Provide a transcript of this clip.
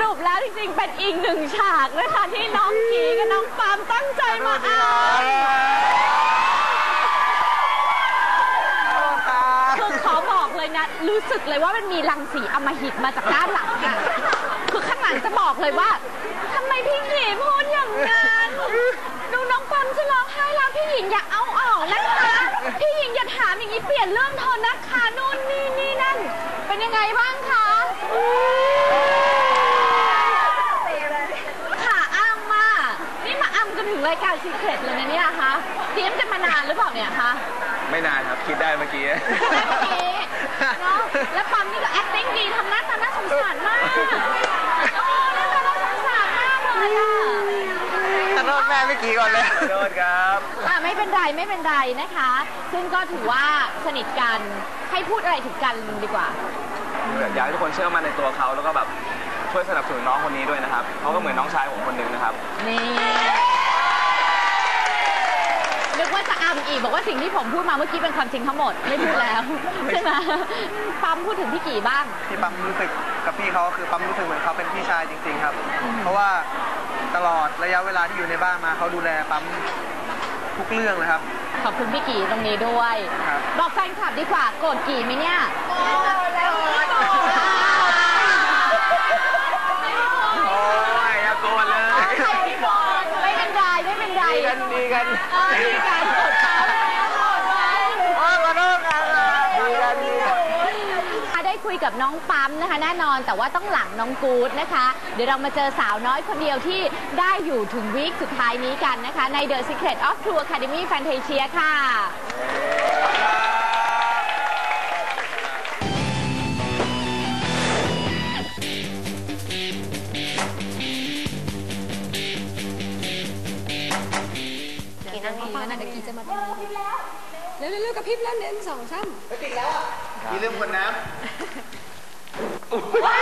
รุปแล้วจริงๆเป็นอีกหนึ่งฉากนะคะที่น้องกีกับน้องปามตั้งใจมาอ่านคือขอบอกเลยนะรู้สึกเลยว่ามันมีรังสีอำมหิตมาจากด้านหลังอะคือข้างหลังจะบอกเลยว่าทำไมพี่กีพูดอย่างนั้นดูน้องปามจะร้องไห้แล้วพี่หญิงอย่าเอาออกนะคะพี่หญิงอย่าถามอย่างนี้เปลี่ยนเรื่องเถอะนะคะนู่นนี่นั่นเป็นยังไงบ้างคะค่ะอ้ำมานี่มาอ้ำกันถึงรายการซีเคร็ตเลยนะเนี่ยคะเตรียมกันมานานหรือเปล่าเนี่ยคะไม่นานครับคิดได้เมื่อกี้เนาะแล้วปั๊มนี่ก็ acting ดีทำหน้าตาน่าสงสารมากหน้าตาน่าสงสารมากเลยอ่ะขอโทษแม่เมื่อกี้ก่อนเลยขอโทษครับไม่เป็นไรนะคะ ซึ่งก็ถือว่าสนิทกันให้พูดอะไรถึงกันดีกว่าอยากให้ทุกคนเชื่อมั่นในตัวเขาแล้วก็แบบช่วยสนับสนุนน้องคนนี้ด้วยนะครับเขาก็เหมือนน้องชายผมคนหนึ่งนะครับนี่นึกว่าจะอีกบอกว่าสิ่งที่ผมพูดมาเมื่อกี้เป็นความจริงทั้งหมดไม่พูดแล้วใช่ไหมปั๊มพูดถึงพี่กี่บ้างที่ปั๊มรู้สึกกับพี่เขาคือปั๊มรู้สึกเหมือนเขาเป็นพี่ชายจริงๆครับเพราะว่าตลอดระยะเวลาที่อยู่ในบ้านมาเขาดูแลปั๊มทุกเรื่องเลยครับขอบคุณพี่กี่ตรงนี้ด้วยบอกแฟนคลับดีกว่าโกรธกี่ไหมเนี่ยโอ้ยอย่าโกรธเลยไม่เป็นไรดีกันกดเขาได้คุยกับน้องปั๊มนะคะแน่นอนแต่ว่าต้องหลังน้องกู๊ดนะคะเดี๋ยวเรามาเจอสาวน้อยคนเดียวที่ได้อยู่ถึงวีคสุดท้ายนี้กันนะคะใน The Secret of True Academy Fantasia ค่ะนั่งนี่นะเดี๋ยวกีจะมาเร็วๆกับพริบแล้ว1 2 3 ติดแล้วอ่ะกีลืมขวดน้ำ